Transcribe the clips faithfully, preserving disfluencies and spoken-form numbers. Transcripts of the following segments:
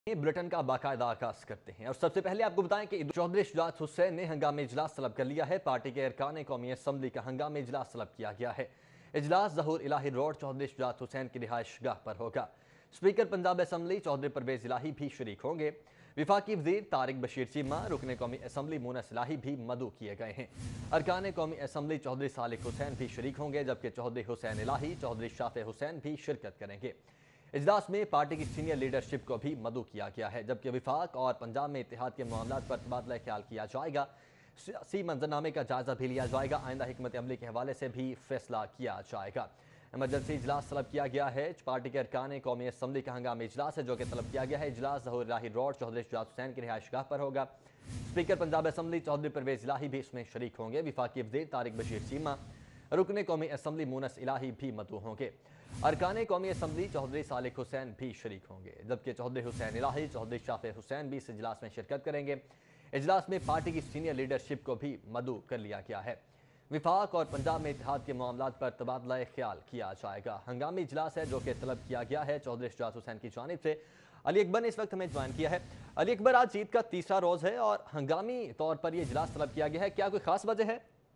Bulletin का बाकायदा आगाज करते हैं और सबसे पहले आपको बताएं कि चौधरी शुजात हुसैन ने हंगामी इजलास तलब कर लिया है। पार्टी के अरकान कौमी असम्बली का हंगामी इजलास तलब किया गया है। इजलास ज़हूर इलाही रोड चौधरी शुजात हुसैन की रिहाइश गाह पर होगा। स्पीकर पंजाब असम्बली चौधरी परवेज इलाही भी शरीक होंगे। विफाकी वजीर तारिक बशीर चीमा, रुकन कौमी असम्बली मुनस इलाही भी मदऊ किए गए हैं। अरकान कौमी असम्बली चौधरी सालिक हुसैन भी शरीक होंगे, जबकि चौधरी हुसैन इलाही, चौधरी शाफे हुसैन भी शिरकत करेंगे। इजलास में पार्टी की सीनियर लीडरशिप को भी मदऊ किया गया है, जबकि विफाक और पंजाब में इत्तेहाद के मामलात पर तबादला ख्याल किया जाएगा। सियासी मंजरनामे का जायजा भी लिया जाएगा। आइंदा हिकमत अमली के हवाले से भी फैसला किया जाएगा। इमरजेंसी इजलास तलब किया गया है। पार्टी के अरकान कौमी असम्बली का हंगामी इजलास है जो कि तलब किया गया है। इजलास ज़हूर इलाही रोड चौधरी शुजात हुसैन की रिहाइश गाह पर होगा। स्पीकर पंजाब असम्बली चौधरी परवेज इलाही भी इसमें शरीक होंगे। विफाकी वजीर तारिक बशीर चीमा, रुकन कौमी असम्बली मुनस इलाही भी मदऊ होंगे। अरकान कौमी असम्बली चौधरी सालिक हुसैन भी शरीक होंगे, जबकि चौधरी हुसैन इलाही, चौधरी शाफे हुसैन भी इस इजलास में शिरकत करेंगे। इजलास में पार्टी की सीनियर लीडरशिप को भी मदऊ कर लिया गया है। विफाक और पंजाब में इत्तेहाद के मामलात पर तबादला ख्याल किया जाएगा। हंगामी इजलास है जो कि तलब किया गया है चौधरी शुजात हुसैन की जानिब से। अली अकबर ने इस वक्त हमें ज्वाइन किया है। अली अकबर, आज जीत का तीसरा रोज है और हंगामी तौर पर यह इजलास तलब किया गया है, क्या कोई खास वजह है?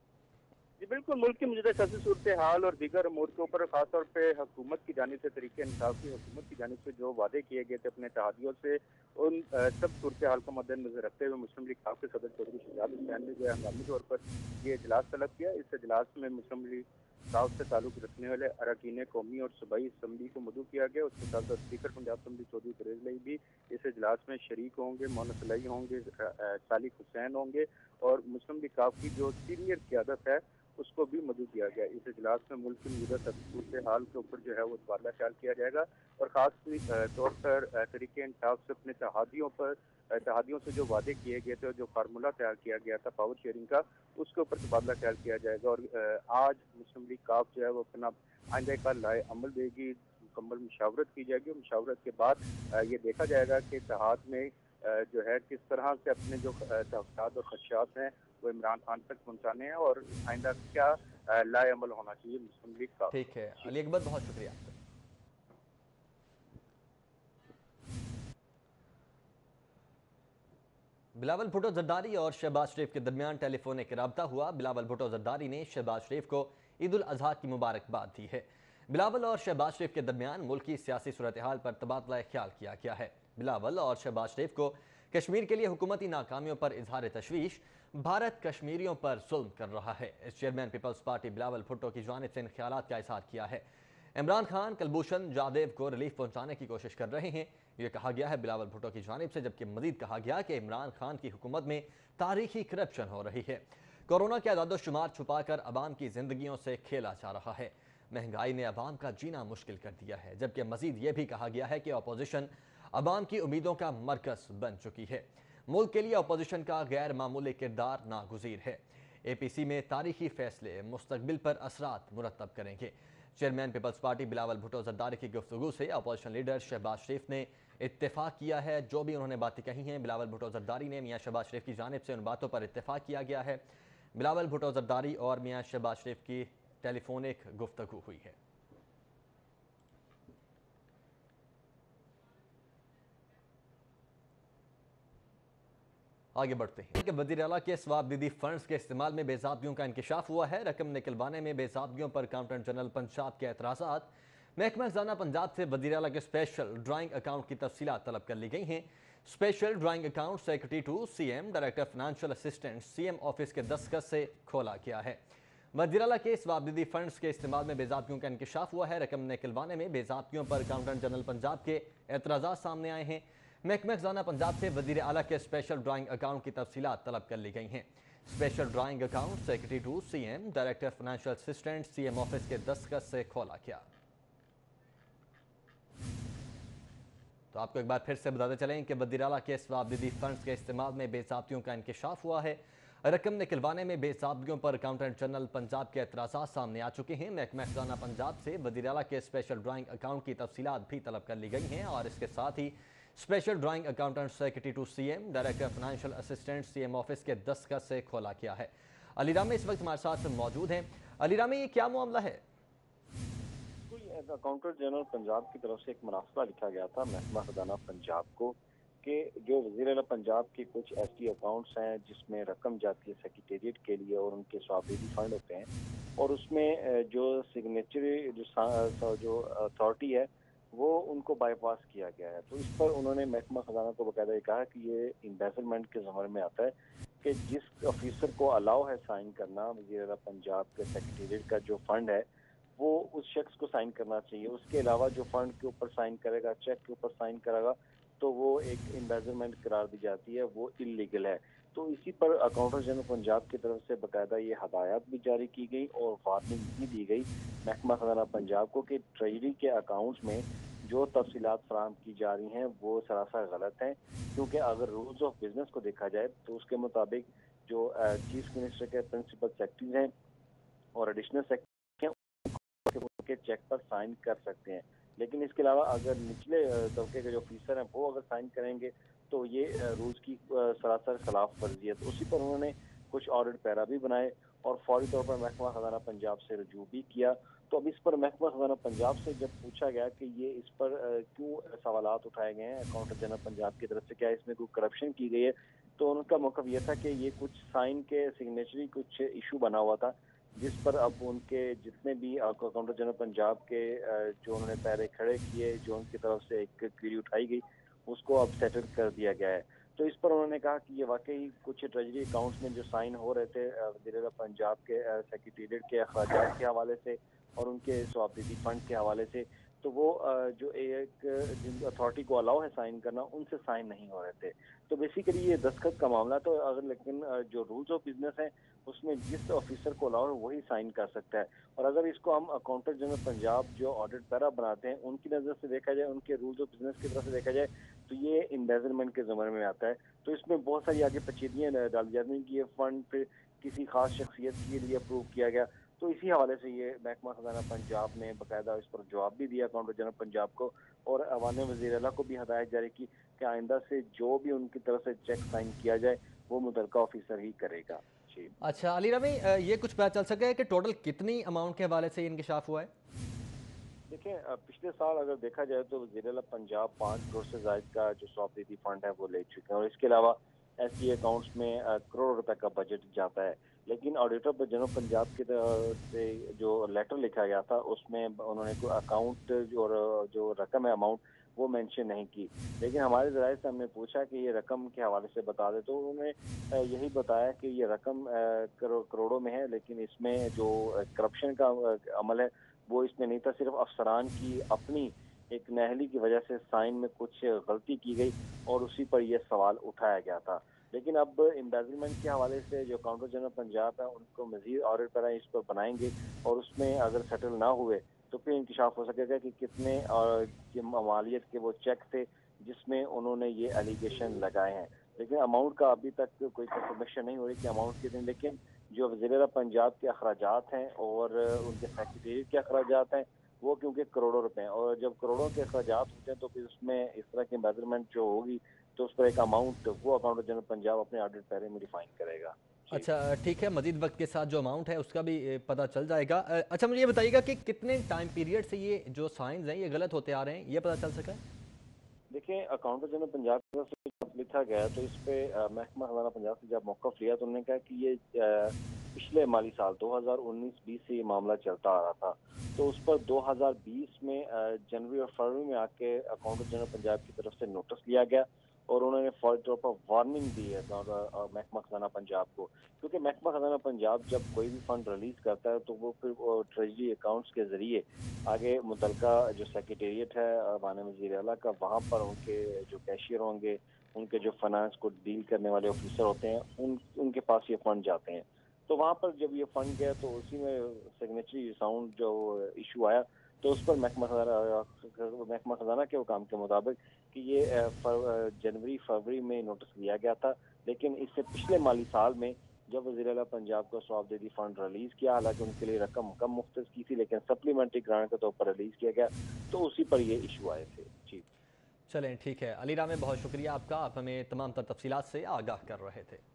जी बिल्कुल, मुल्क की मौजूदा सियासी सूरत हाल और दीगर अमूर के ऊपर खासतौर पर हुकूमत की जानिब से, तरीके इंसाफ की हुकूमत की जानिब से जो वादे किए गए थे अपने इत्तेहादियों से, उन सब सूरत हाल को मद्देनजर रखते हुए मुस्लिम लीग काफ के सदर चौधरी शुजात हुसैन ने जो है हंगामी तौर पर ये इजलास तलब किया। इस इजलास में मुस्लिम लीग काफ से ताल्लुक रखने वाले अरकान कौमी और सूबाई असम्बली को मदऊ किया गया। उसके साथ साथ स्पीकर पंजाब असम्बली चौधरी परवेज इलाही भी इस इजलास में शरीक होंगे। मोनस इलाही होंगे, सालिक हुसैन होंगे और मुस्लिम लीग काफ की जो सीनियर क़यादत है उसको भी मदऊ किया गया। इस इजलास में मुल्क की मौजूदा सूरत हाल के ऊपर जो है वो तबादला ख्याल किया जाएगा और खास तौर पर तरीके इंसाफ से अपने इत्तेहादियों पर इत्तेहादियों से जो वादे किए गए थे और जो फार्मूला तैयार किया गया था पावर शेयरिंग का, उसके ऊपर तबादला ख्याल किया जाएगा। और आज मुस्लिम लीग काफ जो है वो अपना आइंदा का लाए अमल देगी, मुकम्मल मुशावरत की जाएगी और मुशावरत के बाद ये देखा जाएगा कि इत्तेहाद में जो है किस तरह से अपने जो तहफ़्फ़ुज़ात और खदशात हैं वो इमरान खान तक पहुँचाने हैं और आइंदा क्या लाए अमल होना चाहिए मुस्लिम लीग का। ठीक है अली अकबर, बहुत शुक्रिया। बिलावल भुट्टो जरदारी और शहबाज शरीफ के दरमियान टेलीफोनिक रब्ता हुआ। बिलावल भुट्टो जरदारी ने शहबाज शरीफ को ईद उल अजहा की मुबारकबाद दी है। बिलावल और शहबाज शरीफ के दरमियान मुल्की सियासी सूरत हाल पर तबादला ख्याल किया गया है। बिलावल और शहबाज शरीफ को कश्मीर के लिए हुकूमती नाकामियों पर इजहार तशवीश, भारत कश्मीरियों पर जुल्म कर रहा है, इस chairman Peoples Party Bilawal Bhutto की जानिब से इन ख्यालात का इजहार किया है। इमरान खान कलभूषण जादेव को रिलीफ पहुंचाने की कोशिश कर रहे हैं, यह कहा गया है बिलावल भुट्टो की जानिब से। जबकि मजीद कहा गया कि इमरान खान की हुकूमत में तारीखी करप्शन हो रही है। कोरोना के अदाद शुमार छुपाकर अवाम की जिंदगियों से खेला जा रहा है। महंगाई ने अवाम का जीना मुश्किल कर दिया है। जबकि मजीद ये भी कहा गया है कि अपोजिशन अवाम की उम्मीदों का मरकज बन चुकी है। मुल्क के लिए अपोजिशन का गैर मामूली किरदार नागुज़ीर है। ए पी सी में तारीखी फैसले मुस्तकबिल पर असरात मुरतब करेंगे। Chairman Peoples Party Bilawal Bhutto Zardari की गुफ्तगू से अपोजिशन लीडर शहबाज शरीफ ने इत्तेफाक किया है। जो भी उन्होंने बातें कही हैं बिलावल भुट्टो जरदारी ने, मियाँ शहबाज शरीफ की जानिब से उन बातों पर इत्तेफाक किया गया है। बिलावल भुट्टो जरदारी और मियाँ शहबाज शरीफ की टेलीफोनिक गुफ्तगू हुई है। आगे बढ़ते हैं कि वज़ीर आला के स्वाबदीदी फंड्स के इस्तेमाल में बेज़ाब्तियों का इंकशाफ हुआ है। रकम निकलवाने में बेज़ाब्तियों पर अकाउंटेंट जनरल पंजाब के एतराज़ात। महकमा खजाना पंजाब से वज़ीर आला के स्पेशल ड्राइंग अकाउंट की तफसीलात तलब कर ली गई हैं। Special drawing account secretary to C M director financial assistant C M office के दस्तखत से खोला गया है। वज़ीर आला के स्वाबदीदी फंड्स के इस्तेमाल में बेज़ाब्तियों का इंकशाफ हुआ है। रकम निकलवाने में बेज़ाब्तियों पर अकाउंटेंट जनरल पंजाब के एतराज़ात सामने आए हैं। महकमा खजाना पंजाब से वज़ीर आला के स्पेशल ड्राइंग अकाउंट की तफसीलात तलब कर ली गई हैं। Special drawing account secretary to C M director financial assistant C M office के दस्तखत से खोला गया। तो आपको एक बार फिर से बताते चलें कि वज़ीर आला के स्वाबदीदी फंड्स के इस्तेमाल में बेज़ाब्तियों का इंकशाफ हुआ है। रकम निकलवाने में बेज़ाब्तियों पर अकाउंटेंट जनरल पंजाब के एतराज़ात सामने आ चुके हैं। महकमा खजाना पंजाब से वज़ीर आला के स्पेशल ड्राइंग अकाउंट की तफसीलात भी तलब कर ली गई हैं और इसके साथ ही special drawing accountant secretary to C M director financial assistant C M office के दस्तखत से खोला गया है। अली रामी इस वक्त हमारे साथ मौजूद हैं। अली रामी, ये क्या मामला है? अकाउंटेंट जनरल पंजाब की तरफ से एक मुनासबा लिखा गया था महकमा खजाना पंजाब को کہ جو وزیر اعلیٰ پنجاب کے کچھ ایس ٹی اکاؤنٹس ہیں جس میں رقم جاتی ہے سیکریٹریٹ کے لیے اور ان کے سوابدیدی فنڈ ہوتے ہیں، اور اس میں جو سگنیچری جو جو اتھارٹی ہے وہ ان کو بائی پاس کیا گیا ہے. تو اس پر انہوں نے محکمہ خزانہ کو باقاعدہ یہ کہا کہ یہ امبیزلمنٹ کے زمرے میں آتا ہے کہ جس آفیسر کو الاؤ ہے سائن کرنا وزیر اعلیٰ پنجاب کے سیکریٹریٹ کا جو فنڈ ہے وہ اس شخص کو سائن کرنا چاہیے. اس کے علاوہ جو فنڈ کے اوپر سائن کرے گا، چیک کے اوپر سائن کرے گا، تو وہ ایک امبیزلمنٹ قرار دی جاتی ہے، وہ انلیگل ہے. تو اسی پر اکاؤنٹر جنرل پنجاب کی طرف سے باقاعدہ یہ ہدایات بھی جاری کی گئی اور وارننگ بھی دی گئی محکمہ خزانہ پنجاب کو کہ ٹریجری کے اکاؤنٹس میں جو تفصیلات فراہم کی جا رہی ہیں وہ سراسر غلط ہیں، کیونکہ اگر رولز آف بزنس کو دیکھا جائے تو اس کے مطابق جو چیف منسٹر کے پرنسپل سیکرٹریز ہیں اور ایڈیشنل سیکرٹری ہیں کے چیک پر سائن کر سکتے ہیں، لیکن اس کے علاوہ اگر نچلے طبقے کے جو آفیسر ہیں وہ اگر سائن کریں گے تو یہ رولز کی سراسر خلاف ورزی ہے. تو اسی پر انہوں نے کچھ آڈٹ پیرا بھی بنائے اور فوری طور پر محکمہ خزانہ پنجاب سے رجوع بھی کیا. تو اب اس پر محکمہ خزانہ پنجاب سے جب پوچھا گیا کہ یہ اس پر کیوں سوالات اٹھائے گئے ہیں اکاؤنٹر جنرل پنجاب کی طرف سے، کیا اس میں کوئی کرپشن کی گئی ہے، تو ان کا موقف یہ تھا کہ یہ کچھ سائن کے سگنیچری کچھ ایشو بنا ہوا تھا جس پر اب ان کے جتنے بھی اکاؤنٹر جنرل پنجاب کے جو انہوں نے پیرے کھڑے کیے، جو ان کی طرف سے ایک کیوری اٹھائی گئی، اس کو اب سیٹل کر دیا گیا ہے. تو اس پر انہوں نے کہا کہ یہ واقعی کچھ ٹریجری اکاؤنٹس میں جو سائن ہو رہے تھے وزیر اعلیٰ پنجاب کے سیکریٹریٹ کے اخراجات کے حوالے سے اور ان کے ثوابدیدی فنڈ کے حوالے سے، تو وہ جو ایک جن اتھارٹی کو الاؤ ہے سائن کرنا ان سے سائن نہیں ہو رہے تھے. تو بیسیکلی یہ دستخط کا معاملہ تو اگر لیکن جو رولز آف بزنس ہیں اس میں جس آفیسر کو الاؤ ہے وہی سائن کر سکتا ہے. اور اگر اس کو ہم اکاؤنٹر جنرل پنجاب جو آڈٹ پیرا بناتے ہیں ان کی نظر سے دیکھا جائے، ان کے رولز آف بزنس کی طرف سے دیکھا جائے تو یہ امبیزلمنٹ کے زمرے میں آتا ہے. تو اس میں بہت ساری آگے پیچیدگیاں ڈالی جاتی ہیں کہ یہ فنڈ پھر کسی خاص شخصیت کے لیے اپروو کیا گیا. تو اسی حوالے سے یہ محکمہ خزانہ پنجاب نے باقاعدہ اس پر جواب بھی دیا اکاؤنٹر جنرل پنجاب کو، اور ایوان وزیر اعلیٰ کو بھی ہدایت جاری کی کہ آئندہ سے جو بھی ان کی طرف سے چیک سائن کیا جائے وہ متعلقہ آفیسر ہی کرے گا. جی اچھا علی رامی، یہ کچھ پتہ چل سکا ہے کہ ٹوٹل کتنی اماؤنٹ کے حوالے سے انکشاف ہوا ہے؟ دیکھیں پچھلے سال اگر دیکھا جائے تو وزیر اعلیٰ پنجاب پانچ کروڑ سے زائد کا جو ثوابدیدی فنڈ ہے وہ لے چکے ہیں، اور اس کے علاوہ ایس ٹی اکاؤنٹس میں کروڑ روپے کا بجٹ جاتا ہے. لیکن آڈیٹر جنرل پنجاب کے سے جو لیٹر لکھا گیا تھا اس میں انہوں نے کوئی اکاؤنٹ جو جو رقم ہے اماؤنٹ وہ مینشن نہیں کی. لیکن ہمارے ذرائع سے ہم نے پوچھا کہ یہ رقم کے حوالے سے بتا دے تو انہوں نے یہی بتایا کہ یہ رقم کروڑوں میں ہے، لیکن اس میں جو کرپشن کا عمل ہے وہ اس میں نہیں تھا، صرف افسران کی اپنی ایک نااہلی کی وجہ سے سائن میں کچھ غلطی کی گئی اور اسی پر یہ سوال اٹھایا گیا تھا. لیکن اب امبیزلمنٹ کے حوالے سے جو اکاؤنٹر جنرل پنجاب ہے ان کو مزید آڈٹ پیرا اس پر بنائیں گے اور اس میں اگر سیٹل نہ ہوئے تو پھر انکشاف ہو سکے گا کہ کتنے مالیت کے وہ چیک تھے جس میں انہوں نے یہ ایلیگیشن لگائے ہیں. لیکن اماؤنٹ کا ابھی تک کوئی کنفرمیشن نہیں ہو رہی کہ اماؤنٹ کتنے، لیکن جو وزیر اعلیٰ پنجاب کے اخراجات ہیں اور ان کے سیکریٹریٹ کے اخراجات ہیں وہ کیونکہ کروڑوں روپے ہیں، اور جب کروڑوں کے اخراجات ہوتے ہیں تو پھر اس میں اس طرح کی امبیزلمنٹ جو ہوگی تو اس پر ایک اماؤنٹ وہ اکاؤنٹر جنرل پنجاب اپنے آڈٹ پیرے میں ڈیفائن کرے گا. جی اچھا ٹھیک ہے، مزید وقت کے ساتھ جو اماؤنٹ ہے اس کا بھی پتہ چل جائے گا. اچھا مجھے یہ بتائیے گا کہ کتنے ٹائم پیریڈ سے یہ جو سائنز ہیں یہ غلط ہوتے آ رہے ہیں، یہ پتہ چل سکا ہے؟ دیکھیں اکاؤنٹر جنرل پنجاب کی طرف سے جب لکھا گیا تو اس پہ محکمہ خزانہ پنجاب سے جب موقف لیا تو انہوں نے کہا کہ یہ پچھلے مالی سال دو ہزار انیس بیس سے یہ معاملہ چلتا آ رہا تھا. تو اس پر دو ہزار بیس میں جنوری اور فروری میں آ کے اکاؤنٹر جنرل پنجاب کی طرف سے نوٹس لیا گیا اور انہوں نے فوری طور پر وارننگ دی ہے محکمہ خزانہ پنجاب کو، کیونکہ محکمہ خزانہ پنجاب جب کوئی بھی فنڈ ریلیز کرتا ہے تو وہ پھر ٹریجری اکاؤنٹس کے ذریعے آگے متعلقہ جو سیکریٹریٹ ہے ایوان وزیر اعلیٰ کا وہاں پر ان کے جو کیشیئر ہوں گے، ان کے جو فنانس کو ڈیل کرنے والے آفیسر ہوتے ہیں ان ان کے پاس یہ فنڈ جاتے ہیں. تو وہاں پر جب یہ فنڈ گیا تو اسی میں سگنیچری ساؤنڈ جو ایشو آیا تو اس پر محکمہ خزانہ محکمہ خزانہ کے حکام کے مطابق کہ یہ جنوری فروری میں نوٹس لیا گیا تھا، لیکن اس سے پچھلے مالی سال میں جب وزیر اعلیٰ پنجاب کو ثوابدیدی فنڈ ریلیز کیا، حالانکہ ان کے لیے رقم کم مختص کی تھی لیکن سپلیمنٹری گرانٹ کے طور پر ریلیز کیا گیا تو اسی پر یہ ایشو آئے تھے. جی چلیں ٹھیک ہے علی رامی، بہت شکریہ آپ کا، آپ ہمیں تمام تر تفصیلات سے آگاہ کر رہے تھے.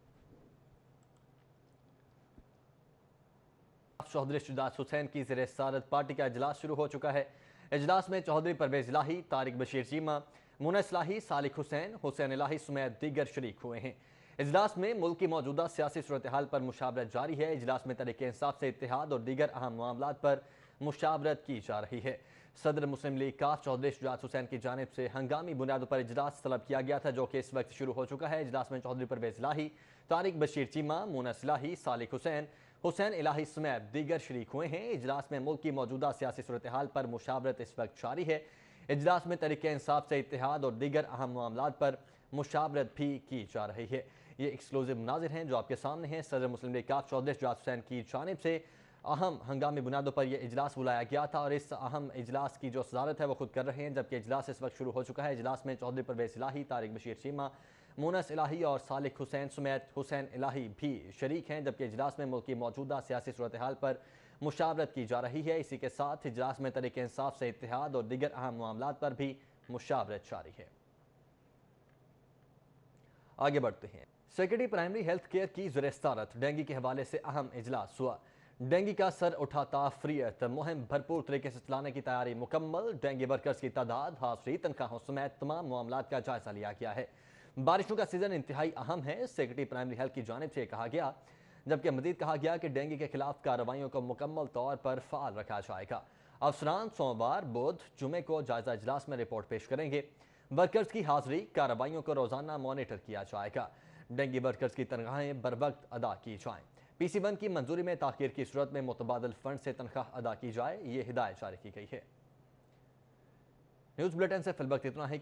چودھری شجاعت حسین کی زیر صدارت پارٹی کا اجلاس شروع ہو چکا ہے. اجلاس میں چودھری پرویز الہی، طارق بشیر چیمہ، मुना इस्लाही, सालिक हुसैन, हुसैन इलाही समेत दीगर शरीक हुए हैं। इजलास में मुल्क की मौजूदा सियासी सूरत हाल पर मुशावरत जारी है। इजलास में तरीके इंसाफ से इत्तेहाद और दीगर अहम मामलात पर मुशावरत की जा रही है। सदर मुस्लिम लीग काफ चौधरी शुजात हुसैन की जानिब से हंगामी बुनियादों पर इजलास तलब किया गया था, जो कि इस वक्त शुरू हो चुका है। इजलास में चौधरी परवेज इलाही, तारिक बशीर चीमा, मुना इस्लाही, सालिक हुसैन, हुसैन इलाही समेत दीगर शरीक हुए हैं। इजलास में मुल्क की मौजूदा सियासी सूरत हाल पर मुशावरत इस वक्त जारी है। इजलास में तरीके इंसाफ से इत्तेहाद और दीगर अहम मामलात पर मुशावरत भी की जा रही है। ये एक्सक्लूसिव मनाजिर हैं जो आपके सामने हैं। सदर मुस्लिम लीग काफ चौधरी शुजात हुसैन की जानिब से अहम हंगामी बुनियादों पर यह इजलास बुलाया गया था और इस अहम इजलास की जो सदारत है वो खुद कर रहे हैं, जबकि इजलास इस वक्त शुरू हो चुका है। इजलास में चौधरी परवेज इलाही, तारिक बशीर चीमा, मुनस इलाही और सालिक हुसैन समेत हुसैन इलाही भी शरीक हैं, जबकि इजलास में मुल्क की मौजूदा सियासी सूरत हाल पर मुशावरत की जा रही है। इसी के साथ इजलास में तरीके इंसाफ से इत्तेहाद और दीगर अहम मामलात पर भी मुशावरत जारी है। आगे बढ़ते हैं। सेक्रेटरी प्राइमरी हेल्थ केयर की ज़ेर-ए-सदारत डेंगू के हवाले से अहम इजलास हुआ। डेंगू का सर उठाता फ्रीयत मुहिम भरपूर तरीके से चलाने की तैयारी मुकम्मल। डेंगू वर्कर्स की तादाद, हाजिरी, तनख्वाहों समेत तमाम मामलात का जायजा लिया गया है। बारिशों का सीजन इंतहाई अहम है, सेक्रेटरी प्राइमरी हेल्थ की जानिब से कहा गया, जबकि मजीद कहा गया कि डेंगू के खिलाफ कार्रवाइयों को मुकम्मल तौर पर फाल रखा जाएगा। अफसरान सोमवार, बुध, जुमे को जायजा इजलास में रिपोर्ट पेश करेंगे। वर्कर्स की हाजिरी, कार्रवाइयों को रोजाना मॉनिटर किया जाएगा। डेंगू वर्कर्स की तनख्वाहें बर वक्त अदा की जाएं। पी सी वन की मंजूरी में ताखीर की सूरत में मुतबादल फंड से तनख्वाह अदा की जाए, ये हिदायत जारी की गई है। न्यूज़ बुलेटिन से फिल वक्त इतना ही।